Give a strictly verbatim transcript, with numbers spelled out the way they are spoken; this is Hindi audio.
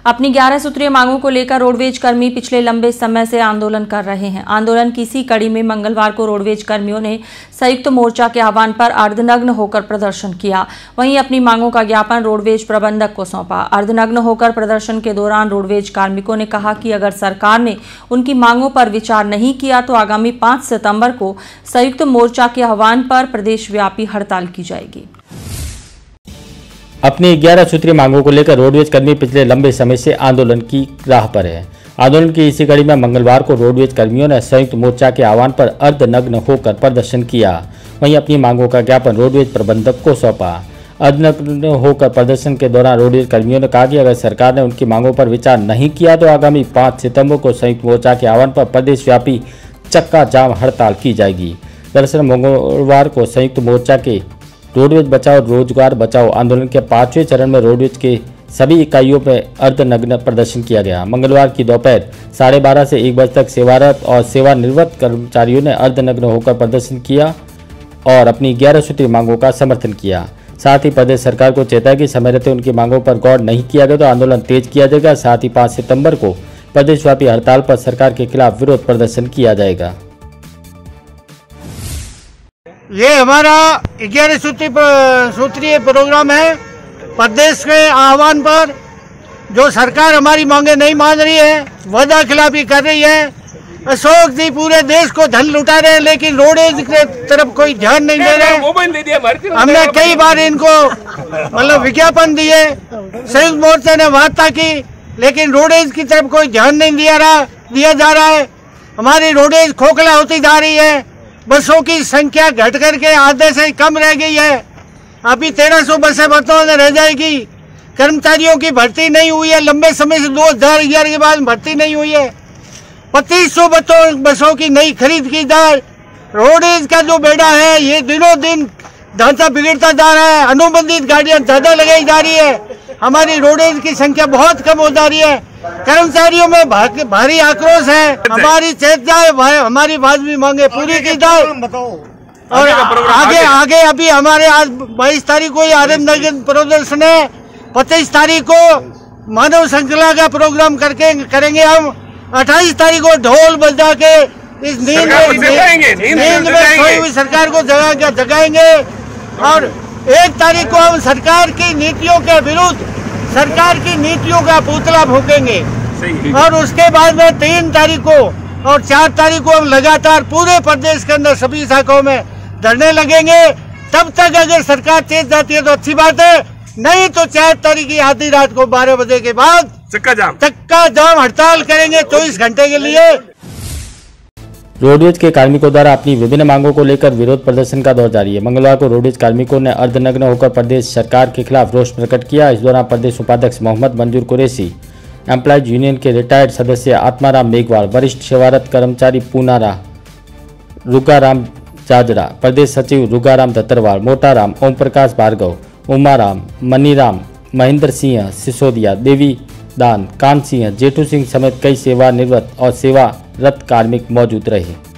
अपनी ग्यारह सूत्रीय मांगों को लेकर रोडवेज कर्मी पिछले लंबे समय से आंदोलन कर रहे हैं। आंदोलन की इसी कड़ी में मंगलवार को रोडवेज कर्मियों ने संयुक्त मोर्चा के आह्वान पर अर्धनग्न होकर प्रदर्शन किया। वहीं अपनी मांगों का ज्ञापन रोडवेज प्रबंधक को सौंपा। अर्धनग्न होकर प्रदर्शन के दौरान रोडवेज कार्मिकों ने कहा कि अगर सरकार ने उनकी मांगों पर विचार नहीं किया तो आगामी पाँच सितंबर को संयुक्त मोर्चा के आह्वान पर प्रदेश व्यापी हड़ताल की जाएगी। अपनी ग्यारह सूत्रीय मांगों को लेकर रोडवेज कर्मी पिछले लंबे समय से आंदोलन की राह पर है। आंदोलन की इसी कड़ी में मंगलवार को रोडवेज कर्मियों ने संयुक्त मोर्चा के आह्वान पर अर्धनग्न होकर प्रदर्शन किया। वहीं अपनी मांगों का ज्ञापन रोडवेज प्रबंधक को सौंपा। अर्धनग्न होकर प्रदर्शन के दौरान रोडवेज कर्मियों ने कहा कि अगर सरकार ने उनकी मांगों पर विचार नहीं किया तो आगामी पाँच सितंबर को संयुक्त मोर्चा के आह्वान पर प्रदेश व्यापी चक्का जाम हड़ताल की जाएगी। दरअसल मंगलवार को संयुक्त मोर्चा के रोडवेज बचाओ रोजगार बचाओ आंदोलन के पांचवें चरण में रोडवेज के सभी इकाइयों में अर्धनग्न प्रदर्शन किया गया। मंगलवार की दोपहर साढ़े बारह से एक बजे तक सेवारत और सेवानिवृत्त कर्मचारियों ने अर्धनग्न होकर प्रदर्शन किया और अपनी ग्यारह सूत्रीय मांगों का समर्थन किया। साथ ही प्रदेश सरकार को चेताया कि समय रहते उनकी मांगों पर गौर नहीं किया गया तो आंदोलन तेज किया जाएगा। साथ ही पाँच सितम्बर को प्रदेशव्यापी हड़ताल पर सरकार के खिलाफ विरोध प्रदर्शन किया जाएगा। ये हमारा ग्यारह सूत्रीय प्रोग्राम है। प्रदेश के आह्वान पर जो सरकार हमारी मांगे नहीं मान रही है, वादा खिलाफी कर रही है। अशोक जी पूरे देश को धन लुटा रहे हैं लेकिन रोडवेज की तरफ कोई ध्यान नहीं दे रहे। हमने कई बार इनको मतलब विज्ञापन दिए, संयुक्त मोर्चा ने वार्ता की लेकिन रोडवेज की तरफ कोई ध्यान नहीं दिया रहा दिया जा रहा है। हमारी रोडवेज खोखला होती जा रही है। बसों की संख्या घट करके आधे से कम रह गई है। अभी तेरह सौ बसें वर्तमान में रह जाएगी। कर्मचारियों की भर्ती नहीं हुई है, लंबे समय से दो हजार ग्यारह के बाद भर्ती नहीं हुई है। पच्चीस सौ बसों की नई खरीद की जाए। रोडवेज का जो बेड़ा है ये दिनों दिन ढांचा बिगड़ता जा रहा है। अनुबंधित गाड़ियां ज्यादा लगाई जा रही है। हमारी रोडवेज की संख्या बहुत कम हो जा रही है। कर्मचारियों में भारी आक्रोश है। हमारी चेत जाए, हमारी वाजबी मांगे पूरी की जाए। और आगे आगे अभी हमारे आज बाईस तारीख को आनंद प्रदर्शन है। पच्चीस तारीख को मानव श्रृंखला का प्रोग्राम करके करेंगे हम। अट्ठाईस तारीख को ढोल बजा के इस नींद नींद में सोई हुई सरकार को जगा जगाएंगे। और एक तारीख को हम सरकार की नीतियों के विरुद्ध सरकार की नीतियों का पुतला फूकेंगे। और उसके बाद में तीन तारीख को और चार तारीख को हम लगातार पूरे प्रदेश के अंदर सभी शाखाओं में धरने लगेंगे। तब तक अगर सरकार चेत जाती है तो अच्छी बात है, नहीं तो चार तारीख की आधी रात को बारह बजे के बाद चक्का जाम चक्का जाम हड़ताल करेंगे चौबीस घंटे के लिए। रोडवेज के कार्मिकों द्वारा अपनी विभिन्न मांगों को लेकर विरोध प्रदर्शन का दौर जारी है। मंगलवार को रोडवेज कार्मिकों ने अर्धनग्न होकर प्रदेश सरकार के खिलाफ रोष प्रकट किया। इस दौरान प्रदेश उपाध्यक्ष मोहम्मद मंजूर कुरैशी, एम्प्लॉयज यूनियन के रिटायर्ड सदस्य आत्माराम मेघवाल, वरिष्ठ सेवारत कर्मचारी पूनारा रुगाराम जाजरा, प्रदेश सचिव रुगाराम दत्तरवाल, मोटाराम, ओम प्रकाश भार्गव, उमाराम, मनीराम, महेंद्र सिंह सिसोदिया, देवी दान, कान सिंह, जेठू सिंह समेत कई सेवानिवृत्त और सेवारत कार्मिक मौजूद रहे।